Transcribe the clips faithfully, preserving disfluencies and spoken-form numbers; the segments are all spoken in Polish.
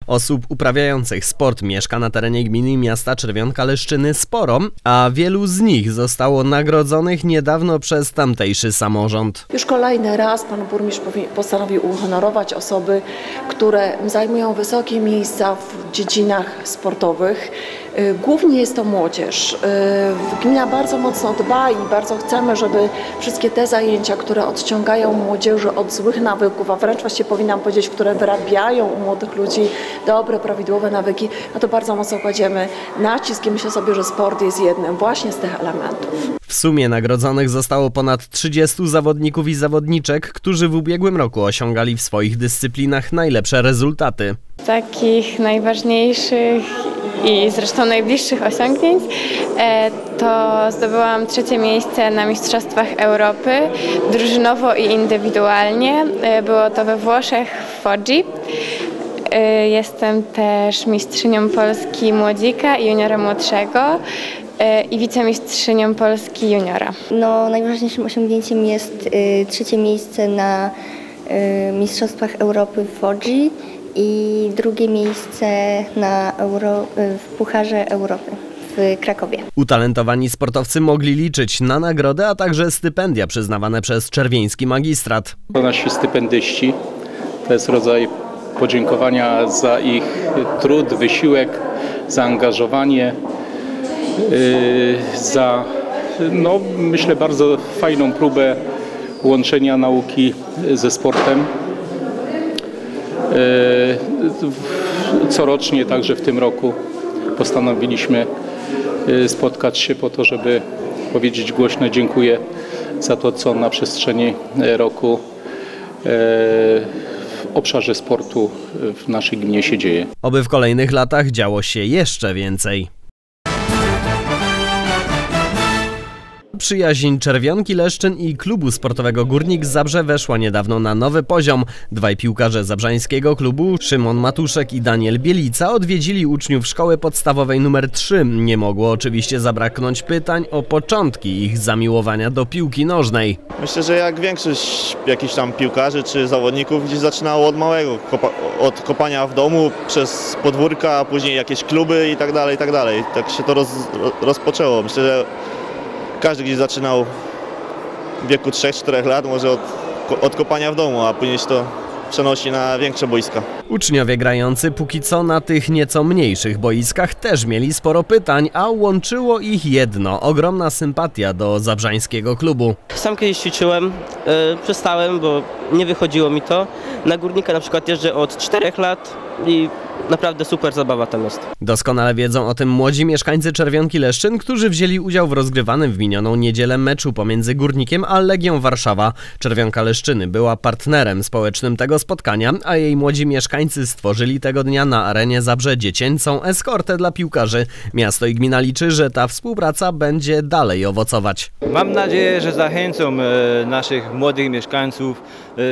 Osób uprawiających sport mieszka na terenie gminy i miasta Czerwionka-Leszczyny sporo, a wielu z nich zostało nagrodzonych niedawno przez tamtejszy samorząd. Już kolejny raz pan burmistrz postanowił uhonorować osoby, które zajmują wysokie miejsca w dziedzinach sportowych. Głównie jest to młodzież. Gmina bardzo mocno dba i bardzo chcemy, żeby wszystkie te zajęcia, które odciągają młodzieży od złych nawyków, a wręcz właściwie powinnam powiedzieć, które wyrabiają u młodych ludzi dobre, prawidłowe nawyki, no to bardzo mocno kładziemy nacisk i myślę sobie, że sport jest jednym właśnie z tych elementów. W sumie nagrodzonych zostało ponad trzydziestu zawodników i zawodniczek, którzy w ubiegłym roku osiągali w swoich dyscyplinach najlepsze rezultaty. Takich najważniejszych i zresztą najbliższych osiągnięć to zdobyłam trzecie miejsce na Mistrzostwach Europy, drużynowo i indywidualnie. Było to we Włoszech, w Foggi. Jestem też mistrzynią Polski młodzika i juniora młodszego i wicemistrzynią Polski juniora. No, najważniejszym osiągnięciem jest y, trzecie miejsce na y, Mistrzostwach Europy w Foggi i drugie miejsce na Euro, y, w Pucharze Europy w Krakowie. Utalentowani sportowcy mogli liczyć na nagrodę, a także stypendia przyznawane przez czerwieński magistrat. To nasi stypendyści, to jest rodzaj podziękowania za ich trud, wysiłek, zaangażowanie, yy, za, no, myślę, bardzo fajną próbę łączenia nauki ze sportem. Yy, corocznie, także w tym roku postanowiliśmy spotkać się po to, żeby powiedzieć głośno dziękuję za to, co na przestrzeni roku w obszarze sportu w naszej gminie się dzieje. Oby w kolejnych latach działo się jeszcze więcej. Przyjaźń Czerwionki Leszczyn i klubu sportowego Górnik Zabrze weszła niedawno na nowy poziom. Dwaj piłkarze zabrzańskiego klubu, Szymon Matuszek i Daniel Bielica, odwiedzili uczniów szkoły podstawowej numer trzy. Nie mogło oczywiście zabraknąć pytań o początki ich zamiłowania do piłki nożnej. Myślę, że jak większość jakichś tam piłkarzy czy zawodników gdzieś zaczynało od małego, od kopania w domu, przez podwórka, a później jakieś kluby i tak dalej, i tak dalej. Tak się to roz, rozpoczęło. Myślę, że każdy gdzieś zaczynał w wieku trzech czterech lat, może od, od kopania w domu, a później się to przenosi na większe boiska. Uczniowie grający póki co na tych nieco mniejszych boiskach też mieli sporo pytań, a łączyło ich jedno – ogromna sympatia do zabrzańskiego klubu. Sam kiedyś ćwiczyłem, yy, przestałem, bo nie wychodziło mi to. Na Górnika na przykład jeżdżę od czterech lat i naprawdę super zabawa tam jest. Doskonale wiedzą o tym młodzi mieszkańcy Czerwionki Leszczyn, którzy wzięli udział w rozgrywanym w minioną niedzielę meczu pomiędzy Górnikiem a Legią Warszawa. Czerwionka Leszczyny była partnerem społecznym tego spotkania, a jej młodzi mieszkańcy stworzyli tego dnia na arenie Zabrze dziecięcą eskortę dla piłkarzy. Miasto i gmina liczy, że ta współpraca będzie dalej owocować. Mam nadzieję, że zachęcą e, naszych młodych mieszkańców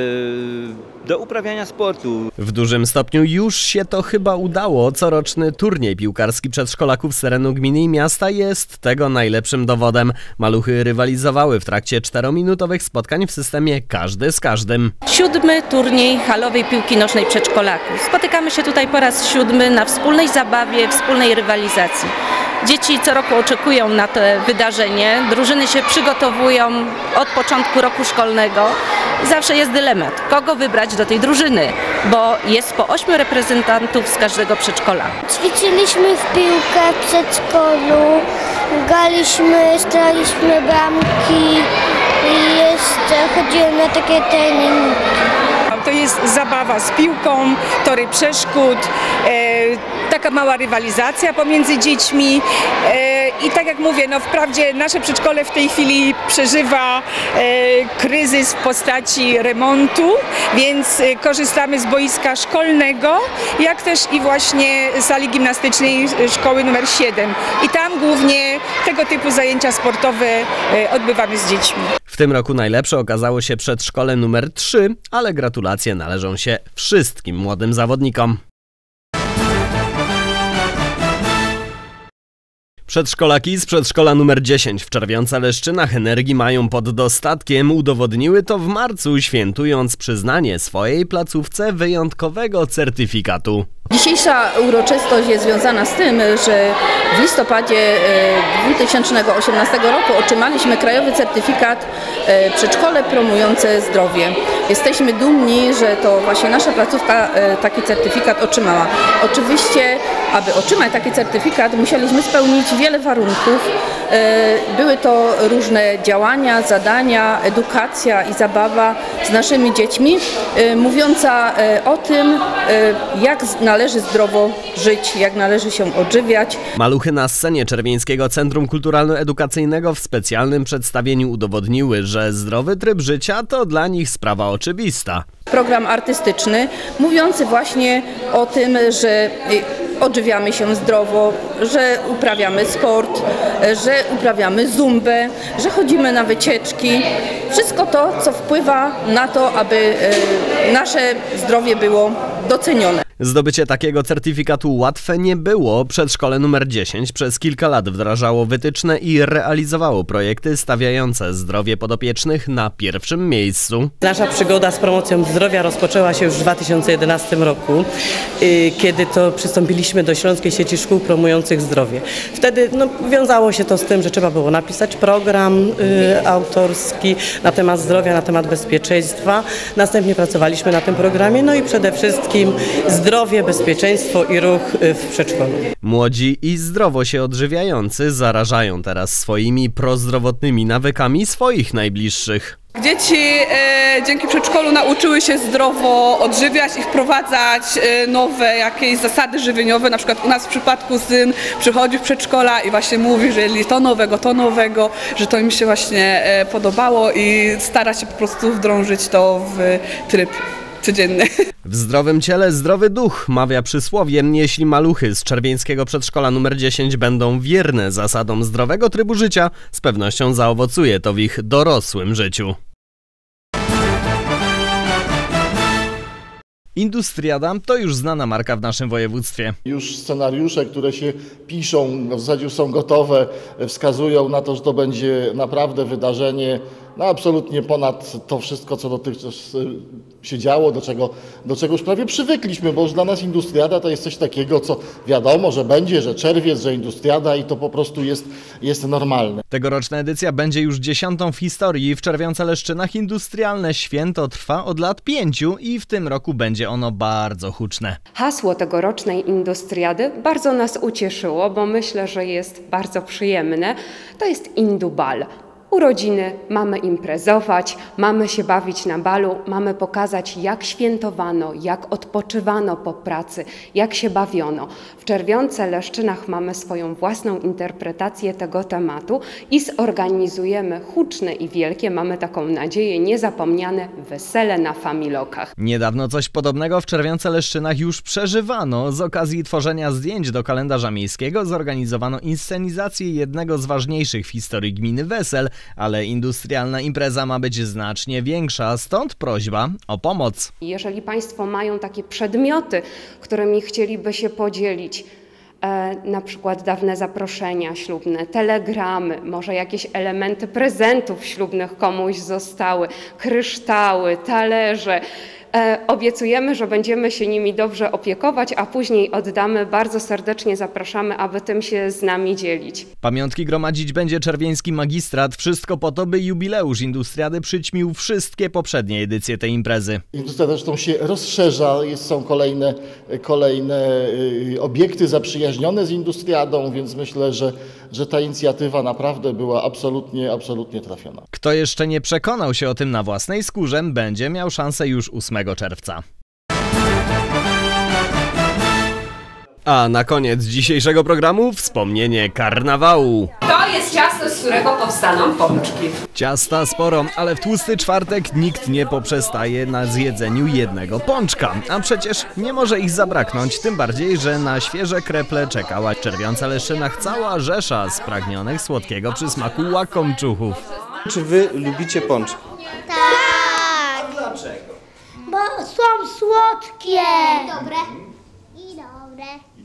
e, do uprawiania sportu. W dużym stopniu już się to chyba udało. Coroczny turniej piłkarski przedszkolaków z terenu gminy i miasta jest tego najlepszym dowodem. Maluchy rywalizowały w trakcie czterominutowych spotkań w systemie każdy z każdym. Siódmy turniej halowej piłki nożnej przedszkolaków. Spotykamy się tutaj po raz siódmy na wspólnej zabawie, wspólnej rywalizacji. Dzieci co roku oczekują na to wydarzenie, drużyny się przygotowują od początku roku szkolnego. Zawsze jest dylemat, kogo wybrać do tej drużyny, bo jest po ośmiu reprezentantów z każdego przedszkola. Ćwiczyliśmy w piłkę w przedszkolu, graliśmy, strzelaliśmy bramki i jeszcze chodziłem na takie treningi. To jest zabawa z piłką, tory przeszkód, e, taka mała rywalizacja pomiędzy dziećmi e, i tak jak mówię, no wprawdzie nasze przedszkole w tej chwili przeżywa e, kryzys w postaci remontu, więc e, korzystamy z boiska szkolnego, jak też i właśnie sali gimnastycznej szkoły numer siedem i tam głównie tego typu zajęcia sportowe e, odbywamy z dziećmi. W tym roku najlepsze okazało się przedszkole numer trzy, ale gratulacje należą się wszystkim młodym zawodnikom. Przedszkolaki z przedszkola numer dziesięć w Czerwionce-Leszczynach energii mają pod dostatkiem. Udowodniły to w marcu, świętując przyznanie swojej placówce wyjątkowego certyfikatu. Dzisiejsza uroczystość jest związana z tym, że w listopadzie dwa tysiące osiemnastego roku otrzymaliśmy krajowy certyfikat przedszkole promujące zdrowie. Jesteśmy dumni, że to właśnie nasza placówka taki certyfikat otrzymała. Oczywiście, aby otrzymać taki certyfikat, musieliśmy spełnić wiele warunków. Były to różne działania, zadania, edukacja i zabawa z naszymi dziećmi, mówiąca o tym, jak należy zdrowo żyć, jak należy się odżywiać. Maluchy na scenie Czerwieńskiego Centrum Kulturalno-Edukacyjnego w specjalnym przedstawieniu udowodniły, że zdrowy tryb życia to dla nich sprawa oczywista. Program artystyczny mówiący właśnie o tym, że odżywiamy się zdrowo, że uprawiamy sport, że uprawiamy zumbę, że chodzimy na wycieczki. Wszystko to, co wpływa na to, aby nasze zdrowie było docenione. Zdobycie takiego certyfikatu łatwe nie było. Przedszkole numer dziesięć przez kilka lat wdrażało wytyczne i realizowało projekty stawiające zdrowie podopiecznych na pierwszym miejscu. Nasza przygoda z promocją zdrowia rozpoczęła się już w dwa tysiące jedenastym roku, kiedy to przystąpiliśmy do Śląskiej Sieci Szkół Promujących Zdrowie. Wtedy no, wiązało się to z tym, że trzeba było napisać program y, autorski na temat zdrowia, na temat bezpieczeństwa. Następnie pracowaliśmy na tym programie, no i przede wszystkim zdrowie, bezpieczeństwo i ruch w przedszkolu. Młodzi i zdrowo się odżywiający zarażają teraz swoimi prozdrowotnymi nawykami swoich najbliższych. Dzieci e, dzięki przedszkolu nauczyły się zdrowo odżywiać i wprowadzać e, nowe jakieś zasady żywieniowe. Na przykład u nas w przypadku syn przychodzi w przedszkola i właśnie mówi, że jeżeli to nowego, to nowego, że to im się właśnie e, podobało i stara się po prostu wdrążyć to w tryb codzienny. W zdrowym ciele zdrowy duch, mawia przysłowie. Jeśli maluchy z Czerwieńskiego Przedszkola numer dziesięć będą wierne zasadom zdrowego trybu życia, z pewnością zaowocuje to w ich dorosłym życiu. Industriada to już znana marka w naszym województwie. Już scenariusze, które się piszą, w zasadzie już są gotowe, wskazują na to, że to będzie naprawdę wydarzenie no absolutnie ponad to wszystko, co dotychczas się działo, do czego, do czego już prawie przywykliśmy, bo już dla nas Industriada to jest coś takiego, co wiadomo, że będzie, że czerwiec, że Industriada i to po prostu jest, jest normalne. Tegoroczna edycja będzie już dziesiątą w historii. W Czerwionce-Leszczynach industrialne święto trwa od lat pięciu i w tym roku będzie ono bardzo huczne. Hasło tegorocznej Industriady bardzo nas ucieszyło, bo myślę, że jest bardzo przyjemne. To jest Indubal. Urodziny, mamy imprezować, mamy się bawić na balu, mamy pokazać, jak świętowano, jak odpoczywano po pracy, jak się bawiono. W Czerwionce-Leszczynach mamy swoją własną interpretację tego tematu i zorganizujemy huczne i wielkie, mamy taką nadzieję, niezapomniane wesele na Familokach. Niedawno coś podobnego w Czerwionce-Leszczynach już przeżywano. Z okazji tworzenia zdjęć do kalendarza miejskiego zorganizowano inscenizację jednego z ważniejszych w historii gminy wesel, ale industrialna impreza ma być znacznie większa, stąd prośba o pomoc. Jeżeli Państwo mają takie przedmioty, którymi chcieliby się podzielić, e, na przykład dawne zaproszenia ślubne, telegramy, może jakieś elementy prezentów ślubnych komuś zostały, kryształy, talerze, E, obiecujemy, że będziemy się nimi dobrze opiekować, a później oddamy. Bardzo serdecznie zapraszamy, aby tym się z nami dzielić. Pamiątki gromadzić będzie czerwieński magistrat. Wszystko po to, by jubileusz Industriady przyćmił wszystkie poprzednie edycje tej imprezy. Industriada zresztą się rozszerza, jest, są kolejne, kolejne obiekty zaprzyjaźnione z Industriadą, więc myślę, że, że ta inicjatywa naprawdę była absolutnie, absolutnie trafiona. Kto jeszcze nie przekonał się o tym na własnej skórze, będzie miał szansę już ósmego czerwca. A na koniec dzisiejszego programu wspomnienie karnawału. To jest ciasto, z którego powstaną pączki. Ciasta sporo, ale w tłusty czwartek nikt nie poprzestaje na zjedzeniu jednego pączka. A przecież nie może ich zabraknąć, tym bardziej, że na świeże kreple czekała w Czerwionce-Leszczynach cała rzesza spragnionych słodkiego przysmaku łakomczuchów. Czy wy lubicie pączki? Tak. Dlaczego? Bo są słodkie. Dobre. I dobre.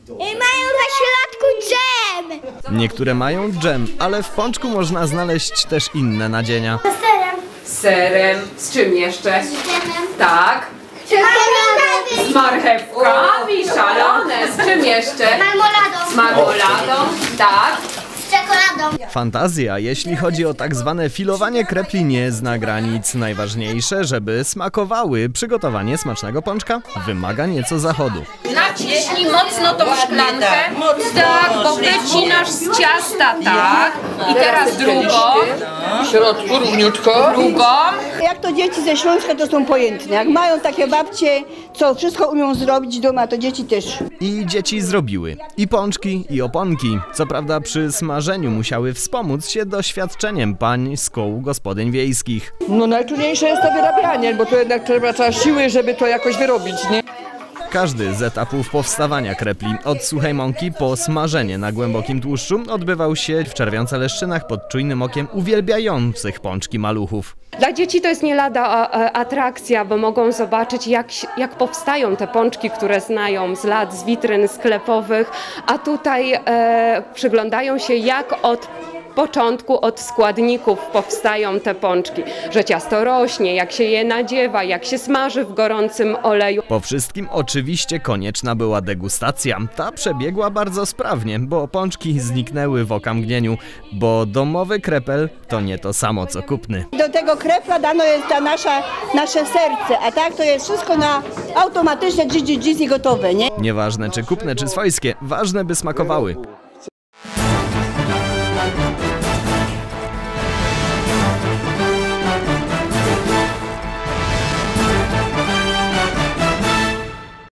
I mają na środku dżem. Niektóre mają dżem, ale w pączku można znaleźć też inne nadzienia. Z serem. Z serem. Z czym jeszcze? Z dżemem. Tak. Czekoladą. Z marchewkami, szalone. Z czym jeszcze? Marmoladą. Z marmoladą. Tak. Z czekoladą. Fantazja, jeśli chodzi o tak zwane filowanie krepli, nie zna granic. Najważniejsze, żeby smakowały. Przygotowanie smacznego pączka wymaga nieco zachodu. Naciśnij mocno tą szklankę. Tak, bo wycinasz z ciasta, tak. I teraz drugą. W środku równiutko. Drugą. Jak to dzieci ze Śląska to są pojętne. Jak mają takie babcie, co wszystko umią zrobić doma, to dzieci też. I dzieci zrobiły. I pączki, i oponki. Co prawda przy smażeniu musiały wspomóc się doświadczeniem pań z kół gospodyń wiejskich. No najtrudniejsze jest to wyrabianie, bo to jednak trzeba, trzeba siły, żeby to jakoś wyrobić, nie? Każdy z etapów powstawania krepli, od suchej mąki po smażenie na głębokim tłuszczu, odbywał się w Czerwionce Leszczynach pod czujnym okiem uwielbiających pączki maluchów. Dla dzieci to jest nie lada atrakcja, bo mogą zobaczyć, jak, jak powstają te pączki, które znają z lat, z witryn sklepowych, a tutaj e, przyglądają się, jak od początku, od składników powstają te pączki, że ciasto rośnie, jak się je nadziewa, jak się smaży w gorącym oleju. Po wszystkim oczywiście konieczna była degustacja. Ta przebiegła bardzo sprawnie, bo pączki zniknęły w okamgnieniu, bo domowy krepel to nie to samo co kupny. Do tego krepla dano jest ta nasza, nasze serce, a tak to jest wszystko na automatyczne dżdż dżdż i gotowe, nie? Nieważne czy kupne czy swojskie, ważne by smakowały.